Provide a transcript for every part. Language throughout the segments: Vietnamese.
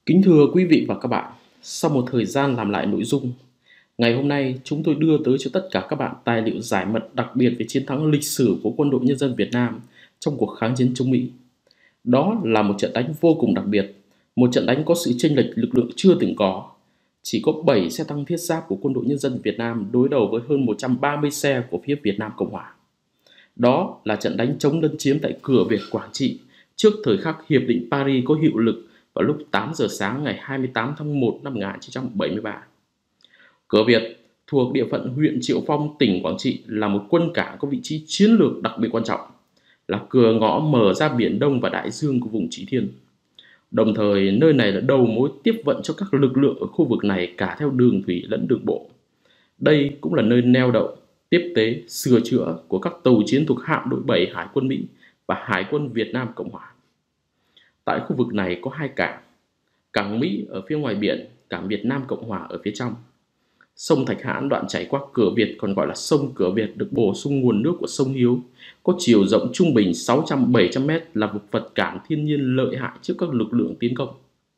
Kính thưa quý vị và các bạn, sau một thời gian làm lại nội dung, ngày hôm nay chúng tôi đưa tới cho tất cả các bạn tài liệu giải mật đặc biệt về chiến thắng lịch sử của Quân đội Nhân dân Việt Nam trong cuộc kháng chiến chống Mỹ. Đó là một trận đánh vô cùng đặc biệt, một trận đánh có sự chênh lệch lực lượng chưa từng có. Chỉ có 7 xe tăng thiết giáp của Quân đội Nhân dân Việt Nam đối đầu với hơn 130 xe của phía Việt Nam Cộng Hòa. Đó là trận đánh chống lấn chiếm tại cửa Việt Quảng Trị trước thời khắc Hiệp định Paris có hiệu lực vào lúc 8 giờ sáng ngày 28 tháng 1 năm 1973. Cửa Việt thuộc địa phận huyện Triệu Phong, tỉnh Quảng Trị là một quân cảng có vị trí chiến lược đặc biệt quan trọng, là cửa ngõ mở ra Biển Đông và Đại Dương của vùng Trị Thiên. Đồng thời nơi này là đầu mối tiếp vận cho các lực lượng ở khu vực này cả theo đường thủy lẫn đường bộ. Đây cũng là nơi neo đậu, tiếp tế, sửa chữa của các tàu chiến thuộc hạm đội 7 Hải quân Mỹ và Hải quân Việt Nam Cộng Hòa. Tại khu vực này có hai cảng, cảng Mỹ ở phía ngoài biển, cảng Việt Nam Cộng Hòa ở phía trong. Sông Thạch Hãn đoạn chảy qua cửa Việt còn gọi là sông Cửa Việt được bổ sung nguồn nước của sông Hiếu, có chiều rộng trung bình 600-700 m, là một vật cản thiên nhiên lợi hại trước các lực lượng tiến công.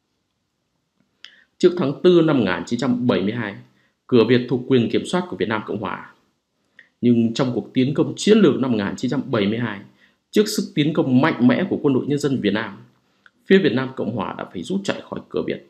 Trước tháng 4 năm 1972, cửa Việt thuộc quyền kiểm soát của Việt Nam Cộng Hòa. Nhưng trong cuộc tiến công chiến lược năm 1972, trước sức tiến công mạnh mẽ của Quân đội Nhân dân Việt Nam, phía Việt Nam Cộng Hòa đã phải rút chạy khỏi cửa Việt.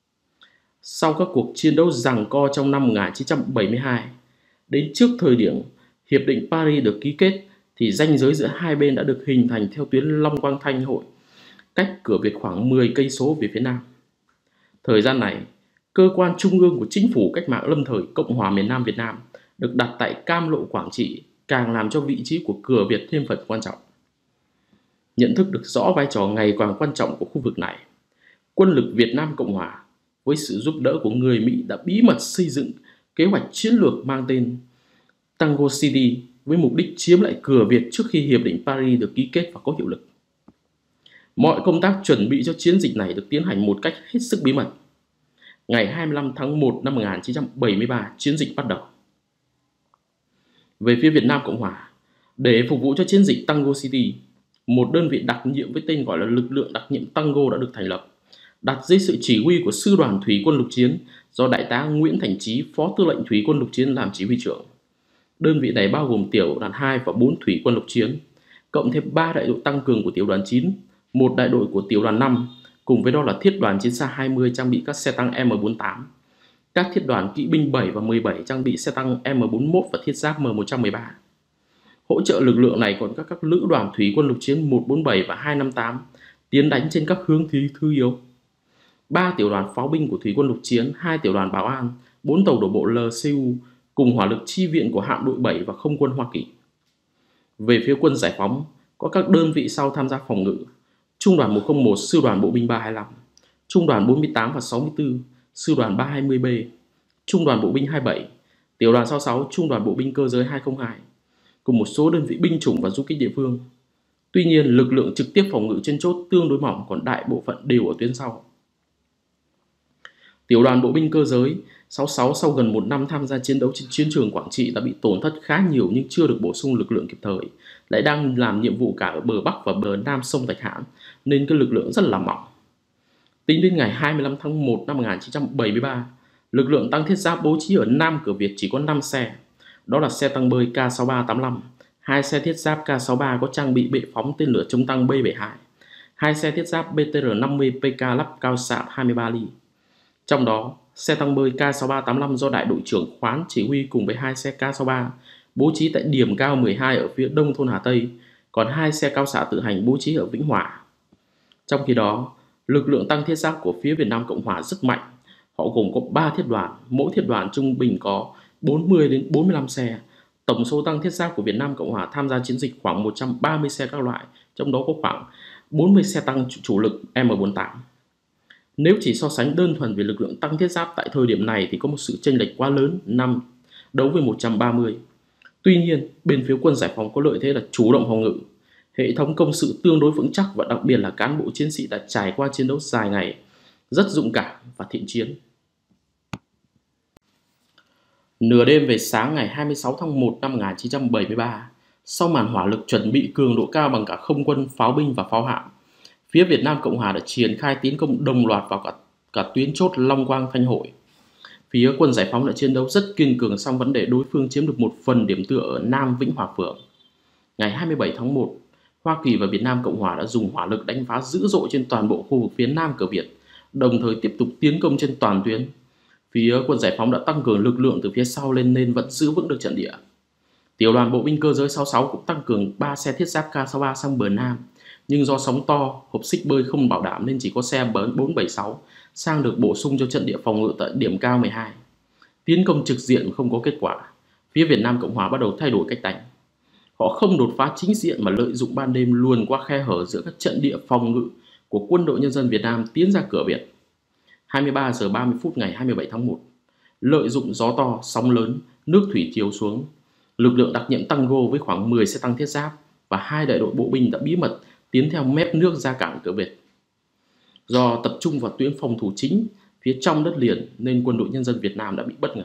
Sau các cuộc chiến đấu giằng co trong năm 1972, đến trước thời điểm Hiệp định Paris được ký kết thì ranh giới giữa hai bên đã được hình thành theo tuyến Long Quang Thanh Hội, cách cửa Việt khoảng 10 cây số về phía nam. Thời gian này, cơ quan trung ương của Chính phủ Cách mạng lâm thời Cộng hòa miền Nam Việt Nam được đặt tại Cam Lộ, Quảng Trị, càng làm cho vị trí của cửa Việt thêm phần quan trọng. Nhận thức được rõ vai trò ngày càng quan trọng của khu vực này, quân lực Việt Nam Cộng Hòa với sự giúp đỡ của người Mỹ đã bí mật xây dựng kế hoạch chiến lược mang tên Tango City với mục đích chiếm lại cửa Việt trước khi Hiệp định Paris được ký kết và có hiệu lực. Mọi công tác chuẩn bị cho chiến dịch này được tiến hành một cách hết sức bí mật. Ngày 25 tháng 1 năm 1973, chiến dịch bắt đầu. Về phía Việt Nam Cộng Hòa, để phục vụ cho chiến dịch Tango City, một đơn vị đặc nhiệm với tên gọi là lực lượng đặc nhiệm Tango đã được thành lập, đặt dưới sự chỉ huy của Sư đoàn Thủy quân lục chiến do Đại tá Nguyễn Thành Chí, Phó Tư lệnh Thủy quân lục chiến làm chỉ huy trưởng. Đơn vị này bao gồm tiểu đoàn 2 và 4 Thủy quân lục chiến, cộng thêm 3 đại đội tăng cường của tiểu đoàn 9, một đại đội của tiểu đoàn 5, cùng với đó là thiết đoàn chiến xa 20 trang bị các xe tăng M48, các thiết đoàn kỵ binh 7 và 17 trang bị xe tăng M41 và thiết giáp M113. Hỗ trợ lực lượng này còn các lữ đoàn Thủy quân lục chiến 147 và 258 tiến đánh trên các hướng thứ yếu. 3 tiểu đoàn pháo binh của Thủy quân lục chiến, 2 tiểu đoàn bảo an, 4 tàu đổ bộ LCU cùng hỏa lực chi viện của hạm đội 7 và không quân Hoa Kỳ. Về phía quân giải phóng, có các đơn vị sau tham gia phòng ngự: Trung đoàn 101, Sư đoàn Bộ binh 325, Trung đoàn 48 và 64, Sư đoàn 320B, Trung đoàn Bộ binh 27, Tiểu đoàn 66, Trung đoàn Bộ binh cơ giới 202, cùng một số đơn vị binh chủng và du kích địa phương. Tuy nhiên, lực lượng trực tiếp phòng ngự trên chốt tương đối mỏng, còn đại bộ phận đều ở tuyến sau. Tiểu đoàn Bộ binh cơ giới 66 sau gần một năm tham gia chiến đấu trên chiến trường Quảng Trị đã bị tổn thất khá nhiều nhưng chưa được bổ sung lực lượng kịp thời, lại đang làm nhiệm vụ cả ở bờ Bắc và bờ Nam sông Thạch Hãn nên cái lực lượng rất là mỏng. Tính đến ngày 25 tháng 1 năm 1973, lực lượng tăng thiết giáp bố trí ở Nam cửa Việt chỉ có 5 xe. Đó là xe tăng bơi K6385, 2 xe thiết giáp K63 có trang bị bệ phóng tên lửa chống tăng B72, 2 xe thiết giáp BTR-50 PK lắp cao xạ 23 ly. Trong đó, xe tăng bơi K6385 do đại đội trưởng Khoán chỉ huy cùng với 2 xe K63 bố trí tại điểm cao 12 ở phía đông thôn Hà Tây, còn 2 xe cao xạ tự hành bố trí ở Vĩnh Hòa. Trong khi đó, lực lượng tăng thiết giáp của phía Việt Nam Cộng Hòa rất mạnh. Họ gồm có 3 thiết đoàn, mỗi thiết đoàn trung bình có 40 đến 45 xe. Tổng số tăng thiết giáp của Việt Nam Cộng Hòa tham gia chiến dịch khoảng 130 xe các loại, trong đó có khoảng 40 xe tăng chủ lực M48. Nếu chỉ so sánh đơn thuần về lực lượng tăng thiết giáp tại thời điểm này thì có một sự chênh lệch quá lớn, 5 đấu với 130. Tuy nhiên, bên phía quân giải phóng có lợi thế là chủ động phòng ngự, hệ thống công sự tương đối vững chắc và đặc biệt là cán bộ chiến sĩ đã trải qua chiến đấu dài ngày, rất dũng cảm và thiện chiến. Nửa đêm về sáng ngày 26 tháng 1 năm 1973, sau màn hỏa lực chuẩn bị cường độ cao bằng cả không quân, pháo binh và pháo hạm, phía Việt Nam Cộng Hòa đã triển khai tiến công đồng loạt vào cả cả tuyến chốt Long Quang Thanh Hội. Phía quân giải phóng đã chiến đấu rất kiên cường, song vẫn để đối phương chiếm được một phần điểm tựa ở Nam Vĩnh Hòa Phường. Ngày 27 tháng 1, Hoa Kỳ và Việt Nam Cộng Hòa đã dùng hỏa lực đánh phá dữ dội trên toàn bộ khu vực phía Nam cửa Việt, đồng thời tiếp tục tiến công trên toàn tuyến. Phía quân giải phóng đã tăng cường lực lượng từ phía sau lên nên vẫn giữ vững được trận địa. Tiểu đoàn bộ binh cơ giới 66 cũng tăng cường 3 xe thiết giáp K63 sang bờ Nam, nhưng do sóng to, hộp xích bơi không bảo đảm nên chỉ có xe 476 sang được bổ sung cho trận địa phòng ngự tại điểm cao 12. Tiến công trực diện không có kết quả, phía Việt Nam Cộng Hòa bắt đầu thay đổi cách đánh. Họ không đột phá chính diện mà lợi dụng ban đêm luồn qua khe hở giữa các trận địa phòng ngự của Quân đội Nhân dân Việt Nam tiến ra cửa Việt. 23 giờ 30 phút ngày 27 tháng 1, lợi dụng gió to, sóng lớn, nước thủy chiều xuống, lực lượng đặc nhiệm Tango với khoảng 10 xe tăng thiết giáp và 2 đại đội bộ binh đã bí mật tiến theo mép nước ra cảng cửa Việt. Do tập trung vào tuyến phòng thủ chính phía trong đất liền nên Quân đội Nhân dân Việt Nam đã bị bất ngờ.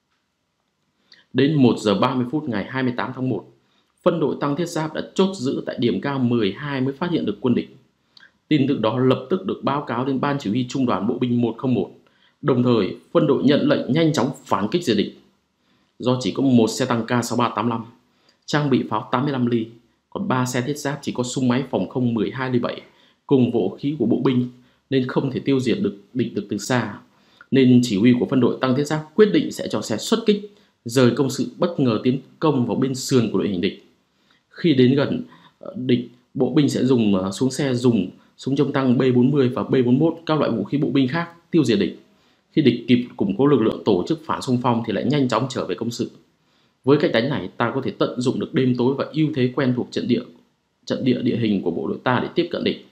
Đến 1 giờ 30 phút ngày 28 tháng 1, phân đội tăng thiết giáp đã chốt giữ tại điểm cao 12 mới phát hiện được quân địch. Tin tức đó lập tức được báo cáo lên Ban Chỉ huy Trung đoàn Bộ binh 101, đồng thời phân đội nhận lệnh nhanh chóng phản kích diệt địch. Do chỉ có một xe tăng K6385, trang bị pháo 85 ly, còn 3 xe thiết giáp chỉ có súng máy phòng không 12 ly 7 cùng vũ khí của bộ binh nên không thể tiêu diệt được địch được từ xa. Nên chỉ huy của phân đội tăng thiết giáp quyết định sẽ cho xe xuất kích, rời công sự bất ngờ tiến công vào bên sườn của đội hình địch. Khi đến gần địch, bộ binh sẽ xuống xe dùng súng chống tăng B40 và B41 các loại vũ khí bộ binh khác tiêu diệt địch. Khi địch kịp củng cố lực lượng tổ chức phản xung phong thì lại nhanh chóng trở về công sự. Với cách đánh này, ta có thể tận dụng được đêm tối và ưu thế quen thuộc trận địa địa hình của bộ đội ta để tiếp cận địch.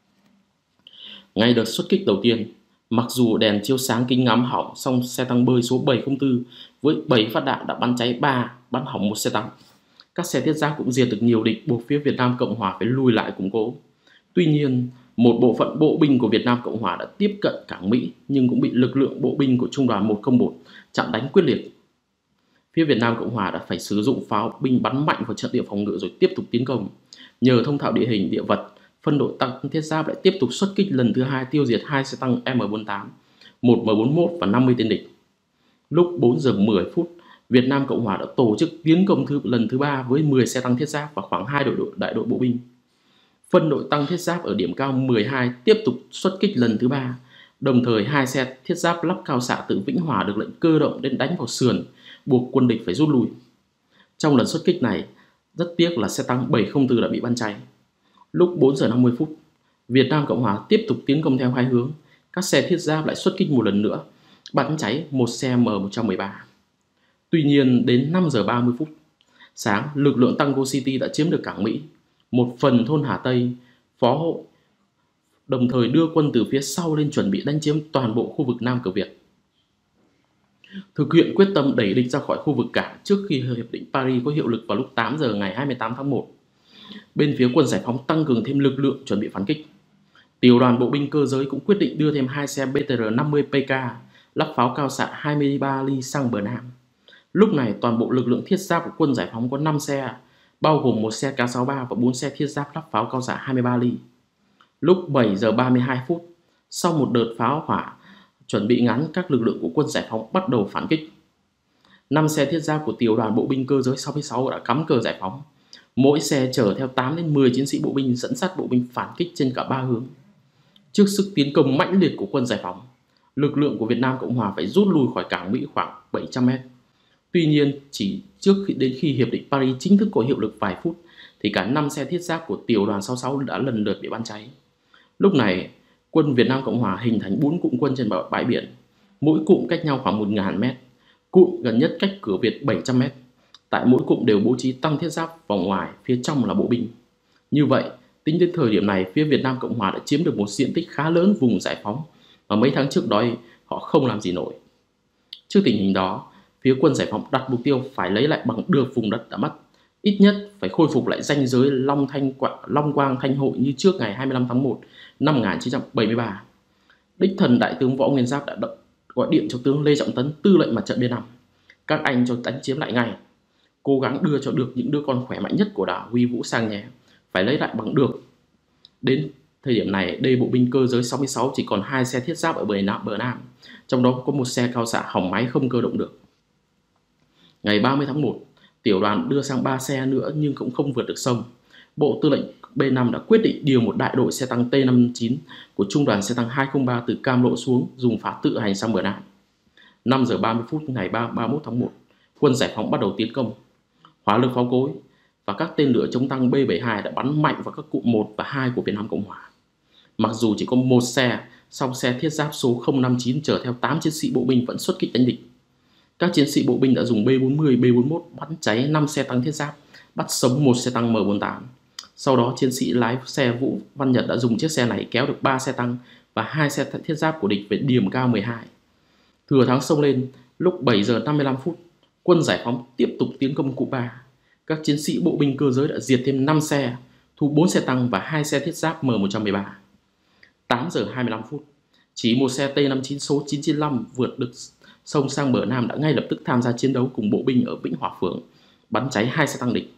Ngay đợt xuất kích đầu tiên, mặc dù đèn chiếu sáng kính ngắm hỏng, song xe tăng bơi số 704 với 7 phát đạn đã bắn cháy 3, bắn hỏng 1 xe tăng. Các xe thiết giáp cũng diệt được nhiều địch, buộc phía Việt Nam Cộng Hòa phải lùi lại củng cố. Tuy nhiên, một bộ phận bộ binh của Việt Nam Cộng Hòa đã tiếp cận cảng Mỹ nhưng cũng bị lực lượng bộ binh của Trung đoàn 101 chặn đánh quyết liệt. Phía Việt Nam Cộng Hòa đã phải sử dụng pháo binh bắn mạnh vào trận địa phòng ngự rồi tiếp tục tiến công. Nhờ thông thạo địa hình địa vật, phân đội tăng thiết giáp lại tiếp tục xuất kích lần thứ 2 tiêu diệt 2 xe tăng M48, 1 M41 và 50 tên địch. Lúc 4 giờ 10 phút, Việt Nam Cộng Hòa đã tổ chức tiến công lần thứ 3 với 10 xe tăng thiết giáp và khoảng 2 đại đội bộ binh. Phân đội tăng thiết giáp ở điểm cao 12 tiếp tục xuất kích lần thứ 3, đồng thời 2 xe thiết giáp lắp cao xạ từ Vĩnh Hòa được lệnh cơ động đến đánh vào sườn, buộc quân địch phải rút lui. Trong lần xuất kích này, rất tiếc là xe tăng 704 đã bị bắn cháy. Lúc 4 giờ 50 phút, Việt Nam Cộng Hòa tiếp tục tiến công theo hai hướng. Các xe thiết giáp lại xuất kích một lần nữa, bắn cháy một xe M113. Tuy nhiên, đến 5 giờ 30 phút sáng, lực lượng Tango City đã chiếm được cảng Mỹ, một phần thôn Hà Tây, Phó Hội, đồng thời đưa quân từ phía sau lên chuẩn bị đánh chiếm toàn bộ khu vực Nam cửa Việt. Thực hiện quyết tâm đẩy địch ra khỏi khu vực cảng trước khi Hiệp định Paris có hiệu lực vào lúc 8 giờ ngày 28 tháng 1. Bên phía quân giải phóng tăng cường thêm lực lượng chuẩn bị phản kích. Tiểu đoàn bộ binh cơ giới cũng quyết định đưa thêm 2 xe BTR-50 PK lắp pháo cao xạ 23 ly sang bờ Nam. Lúc này toàn bộ lực lượng thiết giáp của quân giải phóng có 5 xe, bao gồm 1 xe K63 và 4 xe thiết giáp lắp pháo cao xạ 23 ly. Lúc 7 giờ 32 phút, sau một đợt pháo hỏa chuẩn bị ngắn, các lực lượng của quân giải phóng bắt đầu phản kích. 5 xe thiết giáp của tiểu đoàn bộ binh cơ giới 66 đã cắm cờ giải phóng. Mỗi xe chở theo 8 đến 10 chiến sĩ bộ binh dẫn dắt bộ binh phản kích trên cả 3 hướng. Trước sức tiến công mãnh liệt của quân giải phóng, lực lượng của Việt Nam Cộng Hòa phải rút lui khỏi cảng Mỹ khoảng 700 m. Tuy nhiên, chỉ đến khi Hiệp định Paris chính thức có hiệu lực vài phút, thì cả 5 xe thiết giáp của tiểu đoàn 66 đã lần lượt bị bắn cháy. Lúc này, quân Việt Nam Cộng Hòa hình thành 4 cụm quân trên bãi biển, mỗi cụm cách nhau khoảng 1.000 m. Cụm gần nhất cách cửa Việt 700 m. Tại mỗi cụm đều bố trí tăng thiết giáp vòng ngoài, phía trong là bộ binh. Như vậy, tính đến thời điểm này, phía Việt Nam Cộng Hòa đã chiếm được một diện tích khá lớn vùng giải phóng mà mấy tháng trước đó họ không làm gì nổi. Trước tình hình đó, phía quân giải phóng đặt mục tiêu phải lấy lại bằng được vùng đất đã mất, ít nhất phải khôi phục lại ranh giới Long Quang Thanh Hội như trước ngày 25 tháng 1 năm 1973. Đích thần Đại tướng Võ Nguyên Giáp đã gọi điện cho tướng Lê Trọng Tấn, tư lệnh mặt trận Biên 5. Các anh cho đánh chiếm lại ngay, cố gắng đưa cho được những đứa con khỏe mạnh nhất của đảo Huy Vũ sang nhé, phải lấy lại bằng được. Đến Thời điểm này, D bộ binh cơ giới 66 chỉ còn 2 xe thiết giáp ở bờ Nam, trong đó có một xe cao xạ hỏng máy không cơ động được. Ngày 30 tháng 1, tiểu đoàn đưa sang 3 xe nữa nhưng cũng không vượt được sông. Bộ Tư lệnh B5 đã quyết định điều một đại đội xe tăng T-59 của Trung đoàn xe tăng 203 từ Cam Lộ xuống dùng phá tự hành sang bờ Nam. 5 giờ 30 phút ngày 31 tháng 1, quân giải phóng bắt đầu tiến công. Hỏa lực pháo cối và các tên lửa chống tăng B-72 đã bắn mạnh vào các cụm 1 và 2 của Việt Nam Cộng Hòa. Mặc dù chỉ có một xe, song xe thiết giáp số 059 chở theo 8 chiến sĩ bộ binh vẫn xuất kích đánh địch. Các chiến sĩ bộ binh đã dùng B-40, B-41 bắn cháy 5 xe tăng thiết giáp, bắt sống một xe tăng M48. Sau đó, chiến sĩ lái xe Vũ Văn Nhật đã dùng chiếc xe này kéo được 3 xe tăng và 2 xe thiết giáp của địch về điểm cao 12. Thừa thắng xông lên, lúc 7 giờ 55 phút, quân giải phóng tiếp tục tiến công cụm 3. Các chiến sĩ bộ binh cơ giới đã diệt thêm 5 xe, thu 4 xe tăng và 2 xe thiết giáp M113. 8 giờ 25 phút, chỉ một xe T-59 số 995 vượt được sông sang bờ Nam đã ngay lập tức tham gia chiến đấu cùng bộ binh ở Vĩnh Hòa Phường, bắn cháy 2 xe tăng địch.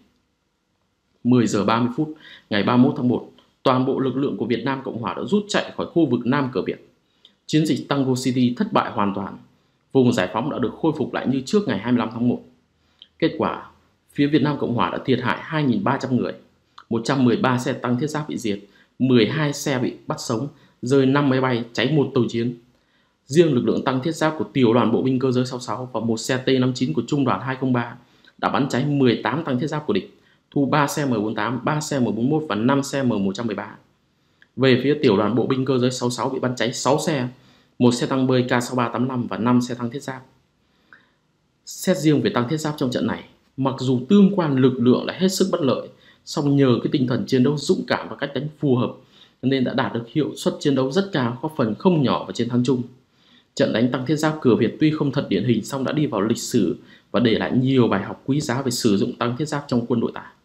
10 giờ 30 phút, ngày 31 tháng 1, toàn bộ lực lượng của Việt Nam Cộng Hòa đã rút chạy khỏi khu vực Nam Cửa Việt. Chiến dịch Tango City thất bại hoàn toàn. Vùng giải phóng đã được khôi phục lại như trước ngày 25 tháng 1. Kết quả, phía Việt Nam Cộng Hòa đã thiệt hại 2.300 người, 113 xe tăng thiết giáp bị diệt, 12 xe bị bắt sống, rơi 5 máy bay, cháy 1 tàu chiến. Riêng lực lượng tăng thiết giáp của tiểu đoàn bộ binh cơ giới 66 và một xe T-59 của Trung đoàn 203 đã bắn cháy 18 tăng thiết giáp của địch, thu 3 xe M48, 3 xe M41 và 5 xe M113. Về phía tiểu đoàn bộ binh cơ giới 66 bị bắn cháy 6 xe, một xe tăng bơi K6385 và 5 xe tăng thiết giáp. Xét riêng về tăng thiết giáp trong trận này, mặc dù tương quan lực lượng là hết sức bất lợi, song nhờ cái tinh thần chiến đấu dũng cảm và cách đánh phù hợp nên đã đạt được hiệu suất chiến đấu rất cao, góp phần không nhỏ vào chiến thắng chung. Trận đánh tăng thiết giáp Cửa Việt tuy không thật điển hình song đã đi vào lịch sử và để lại nhiều bài học quý giá về sử dụng tăng thiết giáp trong quân đội ta.